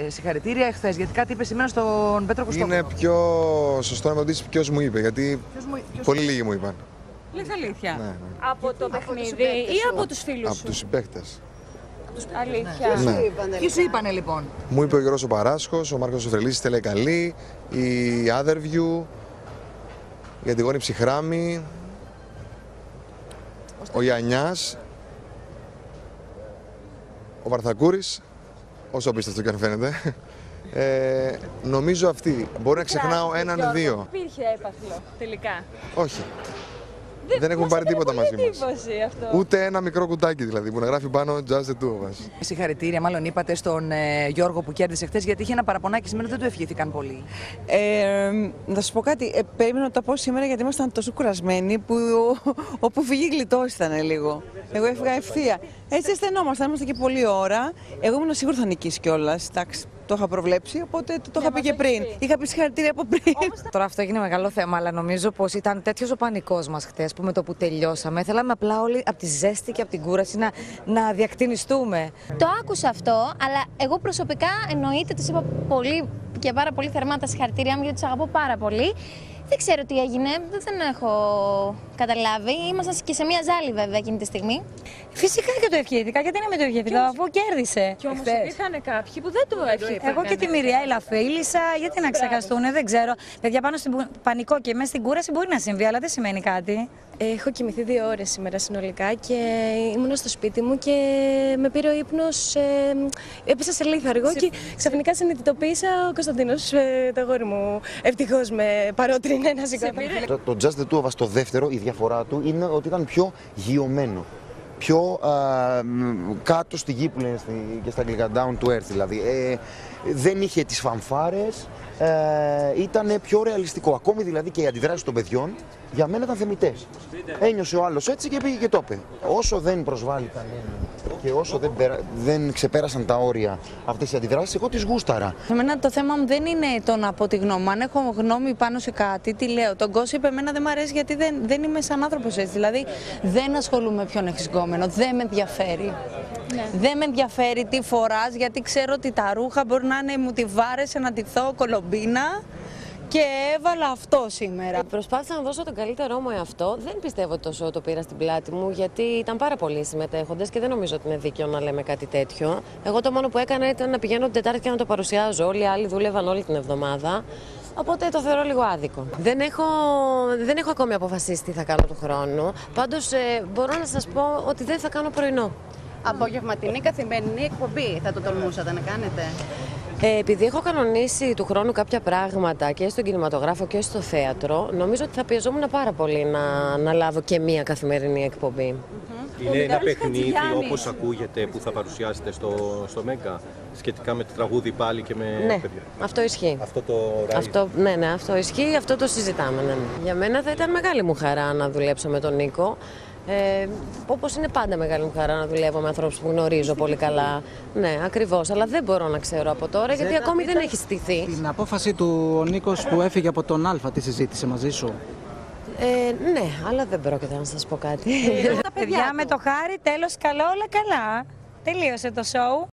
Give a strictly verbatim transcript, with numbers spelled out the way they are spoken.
συγχαρητήρια εχθές, γιατί κάτι είπε σήμερα στον Πέτρο Κωστόπουλο. Είναι πιο σωστό να με ρωτήσει ποιος μου είπε, γιατί ποιος μου, ποιος... πολύ λίγοι μου είπαν. Λες αλήθεια. Ναι, ναι. Από το παιχνίδι ή από τους φίλους από σου? Από τους συμπαίκτες. Αλήθεια. Ναι. Τι σου είπανε λοιπόν? Μου είπε ο Γιώργος ο Παράσχος, ο Μάρκος ο Φρελής, η Καλή, η Otherview, η Αντιγόνη Ψυχράμη, ο Γιαννιάς, ο Βαρθακούρης, όσο πίστευτο και αν φαίνεται. Ε, νομίζω αυτή. Μπορεί να ξεχνάω έναν-δύο. Υπήρχε έπαθλο τελικά? Όχι. Δεν, δεν έχουν πάρει τίποτα μαζί μας. Αυτό. Ούτε ένα μικρό κουτάκι δηλαδή που να γράφει πάνω Just the two of us. Συγχαρητήρια, μάλλον είπατε στον ε, Γιώργο που κέρδισε χθες, γιατί είχε ένα παραπονάκι σήμερα, δεν του ευχήθηκαν πολύ. Ε, να σου πω κάτι, ε, περίμενα να το πω σήμερα γιατί ήμασταν τόσο κουρασμένοι που όπου φύγει γλιτός ήταν λίγο. Εγώ έφυγα ευθεία. Έτσι αισθανόμασταν, ήμασταν και πολλή ώρα. Εγώ ήμουν σίγουρα θα νικήσει κιόλας. Εντάξει, το είχα προβλέψει, οπότε το, το είχα πει και πριν. Πει. Είχα πει συγχαρητήρια από πριν. Τώρα αυτό έγινε μεγάλο θέμα, αλλά νομίζω πως ήταν τέτοιος ο πανικός μας χτες που με το που τελειώσαμε θέλαμε απλά όλοι από τη ζέστη και από την κούραση να, να διακτηνιστούμε. Το άκουσα αυτό, αλλά εγώ προσωπικά εννοείται τους είπα πολύ και πάρα πολύ θερμά τα συγχαρητήριά μου γιατί τους αγαπώ πάρα πολύ. Δεν ξέρω τι έγινε, δεν έχω καταλάβει. Ήμασταν και σε μια ζάλη βέβαια εκείνη τη στιγμή. Φυσικά και το ευχήθηκα, γιατί να με το ευχήθηκα, αφού κέρδισε. Κι όμως υπήρχαν κάποιοι που δεν το ευχήθηκαν. Εγώ και τη Μυριέλα φίλησα, γιατί να ξεχαστούν, δεν ξέρω. Παιδιά, πάνω στην πανικό και μέσα στην κούραση μπορεί να συμβεί, αλλά δεν σημαίνει κάτι. Έχω κοιμηθεί δύο ώρες σήμερα συνολικά και ήμουν στο σπίτι μου και με πήρε ο ύπνος, ε, έπεσα σε λίθαργο σε... και ξαφνικά συνειδητοποίησα ο Κωνσταντίνος, ε, το αγόρι μου, ευτυχώς με παρότρινε να σηκωθεί. Το, το Just the Two of Us, το δεύτερο, η διαφορά του είναι ότι ήταν πιο γιωμένο. Πιο α, κάτω στη γη που λένε στη, και στα αγγλικά, down to earth δηλαδή. Ε, δεν είχε τις φανφάρες, ε, ήταν πιο ρεαλιστικό. Ακόμη δηλαδή και οι αντιδράσεις των παιδιών για μένα ήταν θεμιτές. Ένιωσε ο άλλος έτσι και πήγε και το είπε. Όσο δεν προσβάλλει κανένα και όσο δεν, περα, δεν ξεπέρασαν τα όρια αυτές οι αντιδράσεις, εγώ τις γούσταρα. Εμένα το θέμα μου δεν είναι το να πω τη γνώμη μου. Αν έχω γνώμη πάνω σε κάτι, τι λέω. Τον gossip εμένα δεν μου αρέσει γιατί δεν, δεν είμαι σαν άνθρωπος έτσι. Δηλαδή δεν ασχολούμαι με ποιον έχεις γκόμενο, δεν με ενδιαφέρει. Ναι. Δεν με ενδιαφέρει τι φοράς, γιατί ξέρω ότι τα ρούχα μπορεί να είναι μου τη βάρεσε, να ντυθώ κολομπίνα. Και έβαλα αυτό σήμερα. Προσπάθησα να δώσω τον καλύτερό μου εαυτό. Δεν πιστεύω τόσο το πήρα στην πλάτη μου, γιατί ήταν πάρα πολλοί συμμετέχοντες και δεν νομίζω ότι είναι δίκαιο να λέμε κάτι τέτοιο. Εγώ το μόνο που έκανα ήταν να πηγαίνω την Τετάρτη και να το παρουσιάζω. Όλοι οι άλλοι δούλευαν όλη την εβδομάδα. Οπότε το θεωρώ λίγο άδικο. Δεν έχω, δεν έχω ακόμη αποφασίσει τι θα κάνω του χρόνου. Πάντως ε, μπορώ να σας πω ότι δεν θα κάνω πρωινό. Απογευματινή καθημερινή εκπομπή θα το τολμούσατε να κάνετε? Ε, επειδή έχω κανονίσει του χρόνου κάποια πράγματα και στον κινηματογράφο και στο θέατρο, νομίζω ότι θα πιεζόμουν πάρα πολύ να, να λάβω και μία καθημερινή εκπομπή. Mm-hmm. Είναι ένα παιχνίδι όπως ακούγεται που θα παρουσιάσετε στο, στο Μέγκα, σχετικά με το τραγούδι πάλι και με ναι, παιδιά. Αυτό ισχύει. Αυτό το αυτό, ναι, ναι, αυτό ισχύει, αυτό το συζητάμε. Ναι. Για μένα θα ήταν μεγάλη μου χαρά να δουλέψω με τον Νίκο. Ε, όπως είναι πάντα μεγάλη μου χαρά να δουλεύω με ανθρώπους που γνωρίζω πολύ καλά. Ναι, ακριβώς, αλλά δεν μπορώ να ξέρω από τώρα γιατί Ζέτα, ακόμη δεν έχει στηθεί. Την απόφαση του ο Νίκος που έφυγε από τον Α, τι συζήτησε μαζί σου? Ε, ναι, αλλά δεν πρόκειται να σας πω κάτι. Τα παιδιά με το χάρη, τέλος καλό, όλα καλά. Τελείωσε το show.